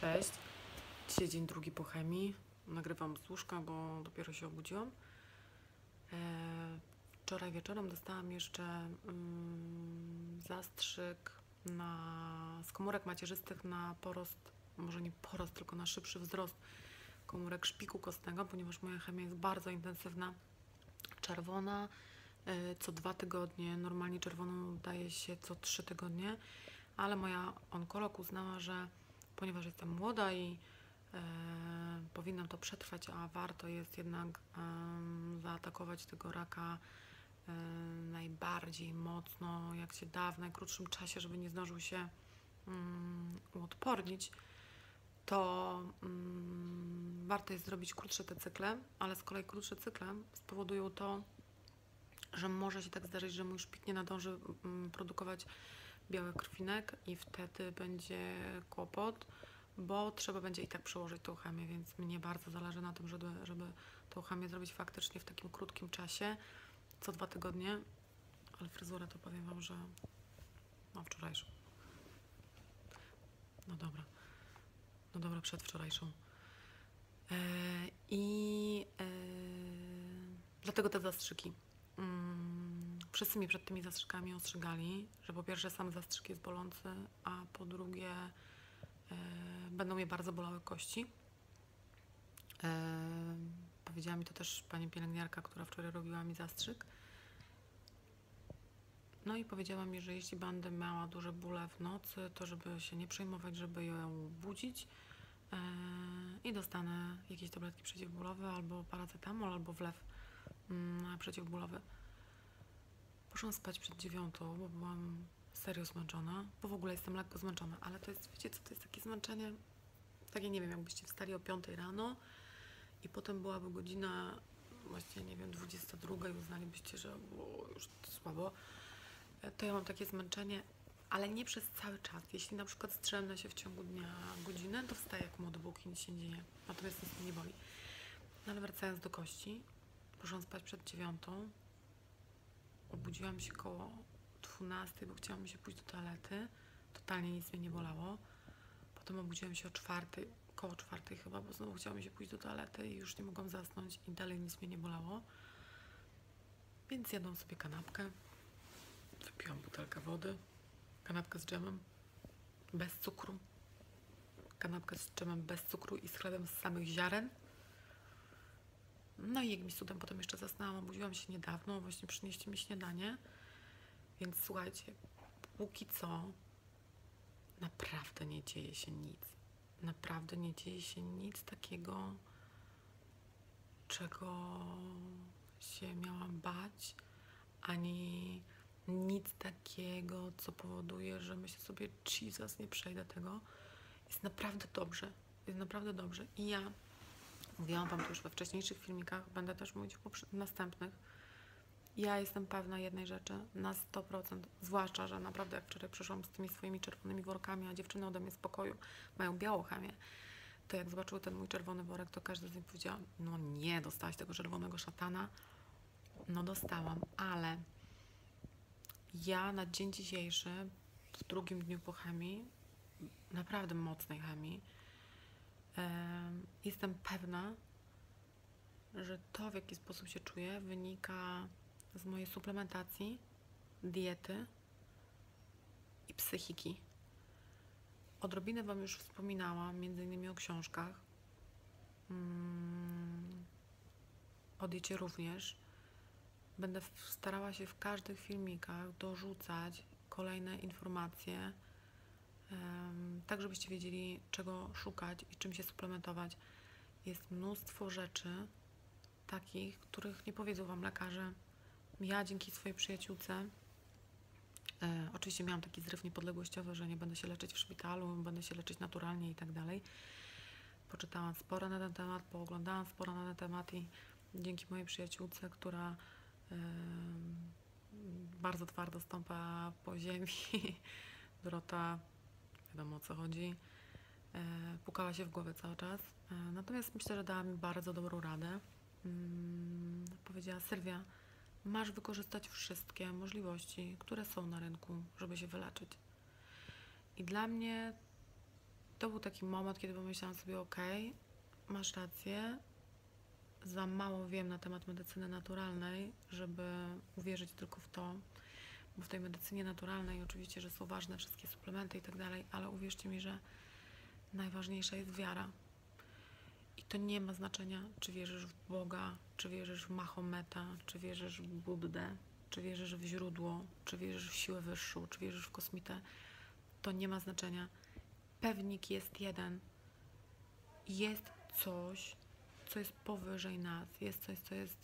Cześć, dzisiaj dzień drugi po chemii. Nagrywam z łóżka, bo dopiero się obudziłam. Wczoraj wieczorem dostałam jeszcze zastrzyk z komórek macierzystych na porost, może nie porost, tylko na szybszy wzrost komórek szpiku kostnego, ponieważ moja chemia jest bardzo intensywna, czerwona co 2 tygodnie, normalnie czerwoną daje się co 3 tygodnie, ale moja onkolog uznała, że ponieważ jestem młoda i powinnam to przetrwać, a warto jest jednak zaatakować tego raka najbardziej mocno, jak się da, w najkrótszym czasie, żeby nie zdążył się uodpornić, to warto jest zrobić krótsze te cykle, ale z kolei krótsze cykle spowodują to, że może się tak zdarzyć, że mój szpik nie nadąży produkować białych krwinek i wtedy będzie kłopot, bo trzeba będzie i tak przełożyć tą chemię, więc mnie bardzo zależy na tym, żeby tą chemię zrobić faktycznie w takim krótkim czasie, co 2 tygodnie, ale fryzurę to powiem Wam, że wczorajszą. No dobra, przedwczorajszą. Dlatego te zastrzyki. Wszyscy mnie przed tymi zastrzykami ostrzegali, że po pierwsze sam zastrzyk jest bolący, a po drugie będą mnie bardzo bolały kości. Powiedziała mi to też pani pielęgniarka, która wczoraj robiła mi zastrzyk. No i powiedziała mi, że jeśli będę miała duże bóle w nocy, to żeby się nie przejmować, żeby ją budzić i dostanę jakieś tabletki przeciwbólowe, albo paracetamol, albo wlew przeciwbólowy. Poszłam spać przed 9, bo byłam serio zmęczona, bo w ogóle jestem lekko zmęczona, ale to jest, wiecie co, to jest takie zmęczenie, takie nie wiem, jakbyście wstali o 5 rano i potem byłaby godzina, właśnie nie wiem, 22 i uznalibyście, że już słabo, to ja mam takie zmęczenie, ale nie przez cały czas. Jeśli na przykład strzemnę się w ciągu dnia godzinę, to wstaję jak młody Bóg i nic się nie dzieje, natomiast nic mnie nie boli. No ale wracając do kości, poszłam spać przed 9, obudziłam się koło 12, bo chciałam się pójść do toalety. Totalnie nic mnie nie bolało. Potem obudziłam się o 4, koło 4 chyba, bo znowu chciałam się pójść do toalety i już nie mogłam zasnąć i dalej nic mnie nie bolało. Więc jadłam sobie kanapkę. Wypiłam butelkę wody. Kanapkę z dżemem. Bez cukru. Kanapkę z dżemem bez cukru i z chlebem z samych ziaren. No i jakimś cudem potem jeszcze zasnęłam, obudziłam się niedawno, właśnie przynieście mi śniadanie, więc słuchajcie, póki co naprawdę nie dzieje się nic. Naprawdę nie dzieje się nic takiego, czego się miałam bać, ani nic takiego, co powoduje, że myślę sobie, Jesus, nie przejdę tego. Jest naprawdę dobrze, jest naprawdę dobrze. I ja mówiłam Wam to już we wcześniejszych filmikach, będę też mówić w następnych. Ja jestem pewna jednej rzeczy na 100%, zwłaszcza, że naprawdę jak wczoraj przyszłam z tymi swoimi czerwonymi workami, a dziewczyny ode mnie z pokoju mają białą chemię, to jak zobaczyły ten mój czerwony worek, to każdy z nich powiedział, no nie, dostałaś tego czerwonego szatana? No dostałam, ale ja na dzień dzisiejszy, w drugim dniu po chemii, naprawdę mocnej chemii, jestem pewna, że to, w jaki sposób się czuję, wynika z mojej suplementacji, diety i psychiki. Odrobinę Wam już wspominałam, między innymi o książkach, o diecie również. Będę starała się w każdych filmikach dorzucać kolejne informacje, tak żebyście wiedzieli, czego szukać i czym się suplementować. Jest mnóstwo rzeczy takich, których nie powiedzą Wam lekarze. Ja dzięki swojej przyjaciółce, oczywiście miałam taki zryw niepodległościowy, że nie będę się leczyć w szpitalu, będę się leczyć naturalnie i tak dalej. Poczytałam sporo na ten temat, pooglądałam sporo na ten temat i dzięki mojej przyjaciółce, która bardzo twardo stąpa po ziemi, Dorota, wiadomo o co chodzi, pukała się w głowę cały czas. Natomiast myślę, że dała mi bardzo dobrą radę. Powiedziała, Sylwia, masz wykorzystać wszystkie możliwości, które są na rynku, żeby się wyleczyć. I dla mnie to był taki moment, kiedy pomyślałam sobie, okej, masz rację, za mało wiem na temat medycyny naturalnej, żeby uwierzyć tylko w to, bo w tej medycynie naturalnej oczywiście, że są ważne wszystkie suplementy i tak dalej, ale uwierzcie mi, że najważniejsza jest wiara. I to nie ma znaczenia, czy wierzysz w Boga, czy wierzysz w Mahometa, czy wierzysz w Buddę, czy wierzysz w źródło, czy wierzysz w siłę wyższą, czy wierzysz w kosmitę. To nie ma znaczenia. Pewnik jest jeden. Jest coś, co jest powyżej nas. Jest coś, co jest,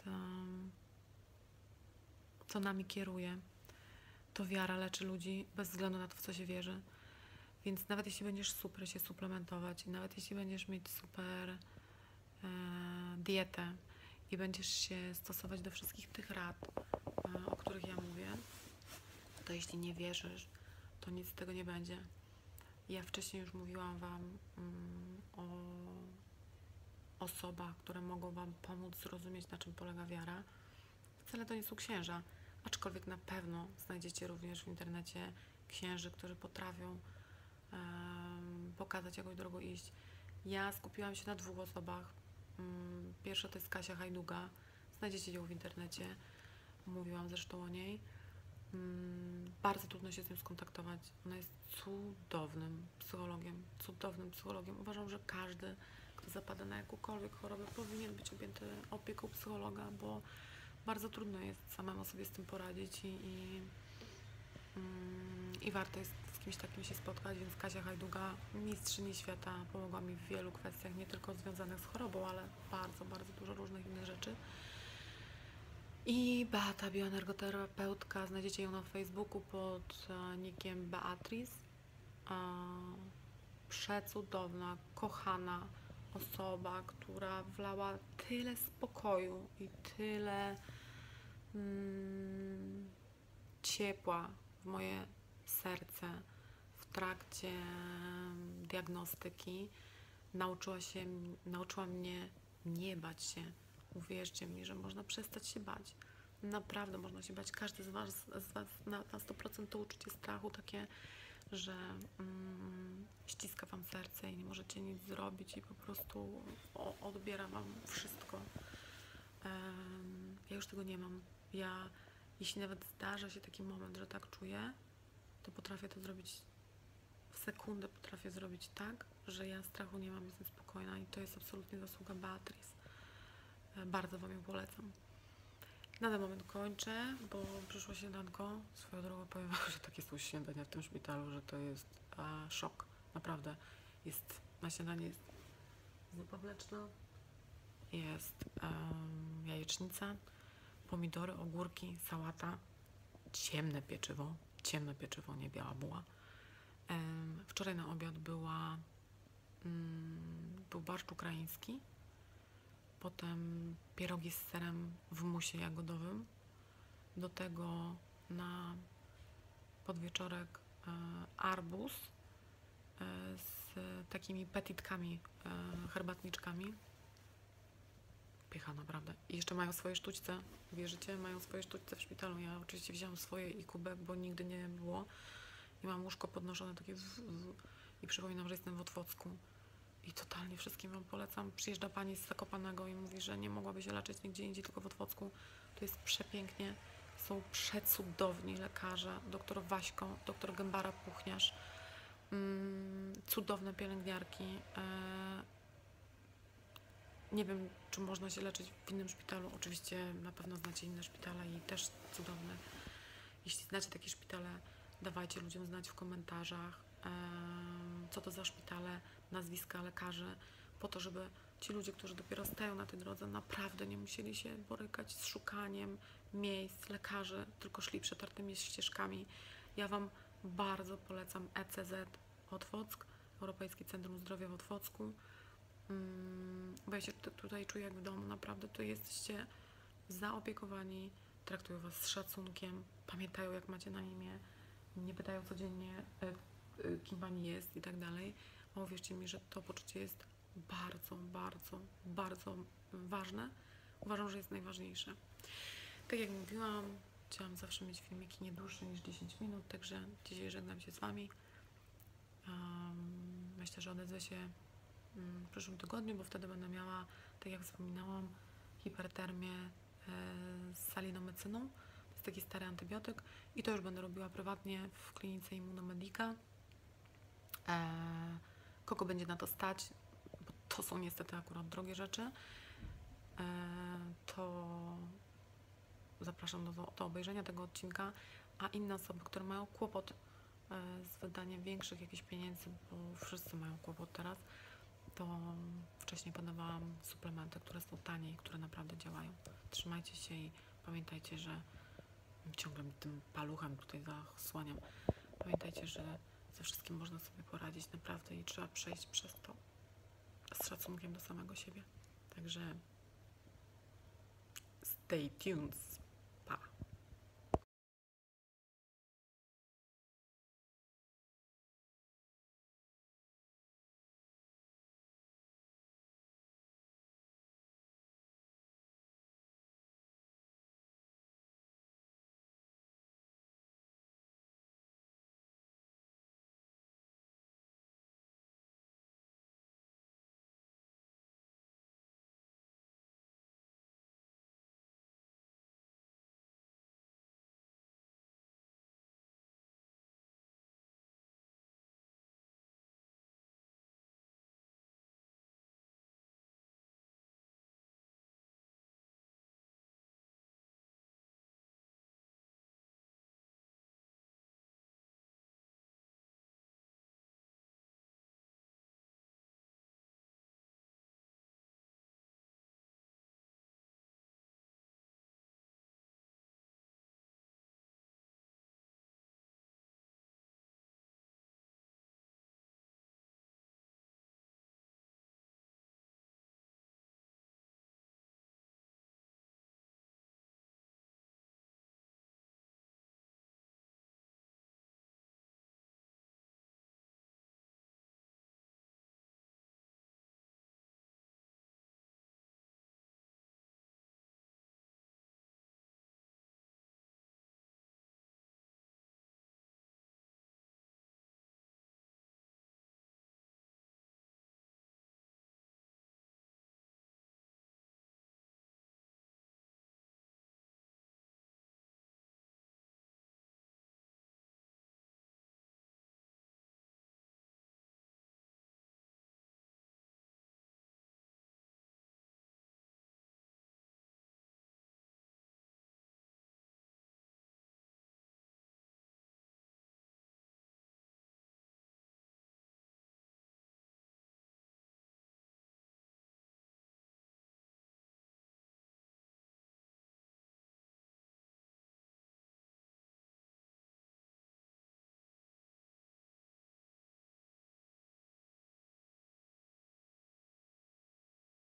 co nami kieruje. To wiara leczy ludzi bez względu na to, w co się wierzy. Więc nawet jeśli będziesz super się suplementować, nawet jeśli będziesz mieć super dietę i będziesz się stosować do wszystkich tych rad, o których ja mówię, to jeśli nie wierzysz, to nic z tego nie będzie. Ja wcześniej już mówiłam Wam o osobach, które mogą Wam pomóc zrozumieć, na czym polega wiara. Wcale to nie są księża, aczkolwiek na pewno znajdziecie również w internecie księży, którzy potrafią pokazać, jaką drogą iść. Ja skupiłam się na 2 osobach. Pierwsza to jest Kasia Hajduga. Znajdziecie ją w internecie. Mówiłam zresztą o niej. Bardzo trudno się z nią skontaktować. Ona jest cudownym psychologiem. Uważam, że każdy, kto zapada na jakąkolwiek chorobę, powinien być objęty opieką psychologa, bo bardzo trudno jest samemu sobie z tym poradzić i warto jest z kimś takim się spotkać, więc Kasia Hajduga, mistrzyni świata, pomogła mi w wielu kwestiach, nie tylko związanych z chorobą, ale bardzo, bardzo dużo różnych innych rzeczy. I Beata, bioenergoterapeutka, znajdziecie ją na Facebooku pod nickiem Beatrice. Przecudowna, kochana osoba, która wlała tyle spokoju i tyle ciepła w moje serce w trakcie diagnostyki. Nauczyła mnie nie bać się. Uwierzcie mi, że można przestać się bać. Naprawdę można się bać. Każdy z Was na 100% to uczucie strachu takie, że ściska Wam serce i nie możecie nic zrobić i po prostu odbiera Wam wszystko. Ja już tego nie mam. Jeśli nawet zdarza się taki moment, że tak czuję, to potrafię to zrobić w sekundę, potrafię zrobić tak, że ja strachu nie mam, jestem spokojna i to jest absolutnie zasługa Beatrice. Bardzo Wam ją polecam. Na ten moment kończę, bo przyszło śniadanko. Swoją drogą powiem Wam, że takie są śniadania w tym szpitalu, że to jest szok. Naprawdę. Na śniadanie jest zupa mleczna, jest jajecznica, pomidory, ogórki, sałata, ciemne pieczywo, nie biała buła. Wczoraj na obiad był barszcz ukraiński, potem pierogi z serem w musie jagodowym, do tego na podwieczorek arbuz z takimi petitkami, herbatniczkami. Pycha, naprawdę. I jeszcze mają swoje sztućce, wierzycie? Mają swoje sztućce w szpitalu. Ja oczywiście wzięłam swoje i kubek, bo nigdy nie było. I mam łóżko podnoszone takie i przypominam, że jestem w Otwocku. I totalnie wszystkim Wam polecam. Przyjeżdża pani z Zakopanego i mówi, że nie mogłaby się leczyć nigdzie indziej, tylko w Otwocku. To jest przepięknie. Są przecudowni lekarze. Doktor Waśko, doktor Gębara Puchniarz. Cudowne pielęgniarki. Nie wiem, czy można się leczyć w innym szpitalu. Oczywiście na pewno znacie inne szpitale i też cudowne. Jeśli znacie takie szpitale, dawajcie ludziom znać w komentarzach, co to za szpitale, nazwiska lekarzy, po to, żeby ci ludzie, którzy dopiero stają na tej drodze, naprawdę nie musieli się borykać z szukaniem miejsc, lekarzy, tylko szli przetartymi ścieżkami. Ja Wam bardzo polecam ECZ Otwock, Europejskie Centrum Zdrowia w Otwocku, bo ja się tutaj czuję jak w domu, naprawdę tu jesteście zaopiekowani, traktują Was z szacunkiem, pamiętają jak macie na imię, nie pytają codziennie kim Pani jest i tak dalej, a uwierzcie mi, że to poczucie jest bardzo, bardzo, bardzo ważne. Uważam, że jest najważniejsze. Tak jak mówiłam, chciałam zawsze mieć filmiki nie dłuższe niż 10 minut, także dzisiaj żegnam się z Wami. myślę, że odezwę się w przyszłym tygodniu, bo wtedy będę miała, tak jak wspominałam, hipertermię z salinomycyną. To jest taki stary antybiotyk i to już będę robiła prywatnie w klinice Immunomedica. Kogo będzie na to stać, bo to są niestety akurat drogie rzeczy, to zapraszam do obejrzenia tego odcinka, a inne osoby, które mają kłopot z wydaniem większych jakichś pieniędzy, bo wszyscy mają kłopot teraz, to wcześniej podawałam suplementy, które są tanie i które naprawdę działają. Trzymajcie się i pamiętajcie, że ciągle tym paluchem tutaj zasłaniam. Pamiętajcie, że ze wszystkim można sobie poradzić naprawdę i trzeba przejść przez to z szacunkiem do samego siebie. Także stay tuned.